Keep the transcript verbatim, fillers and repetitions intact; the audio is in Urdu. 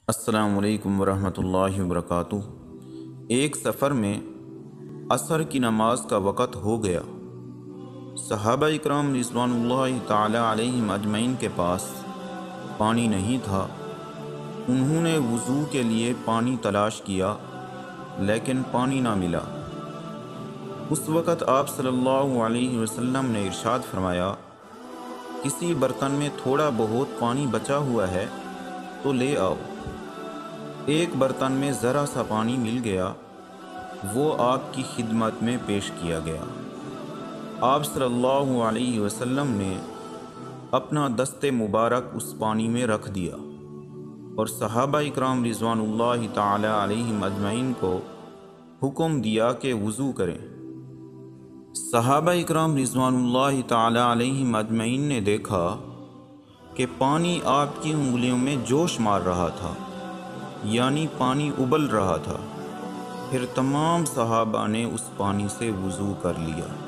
السلام علیکم ورحمۃ اللہ وبرکاتہ۔ ایک سفر میں عصر کی نماز کا وقت ہو گیا۔ صحابہ اکرام رضوان اللہ تعالی علیہم اجمعین کے پاس پانی نہیں تھا۔ انہوں نے وضو کے لیے پانی تلاش کیا لیکن پانی نہ ملا۔ اس وقت آپ صلی اللہ علیہ وسلم نے ارشاد فرمایا، کسی برتن میں تھوڑا بہت پانی بچا ہوا ہے تو لے آؤ۔ ایک برتن میں ذرا سا پانی مل گیا، وہ آپ کی خدمت میں پیش کیا گیا۔ آپ صلی اللہ علیہ وسلم نے اپنا دست مبارک اس پانی میں رکھ دیا اور صحابہ اکرام رضوان اللہ تعالی علیہم اجمعین کو حکم دیا کہ وضو کریں۔ صحابہ اکرام رضوان اللہ تعالی علیہم اجمعین نے دیکھا کہ پانی آپ کی انگلیوں میں جوش مار رہا تھا، یعنی پانی ابل رہا تھا۔ پھر تمام صحابہ نے اس پانی سے وضو کر لیا۔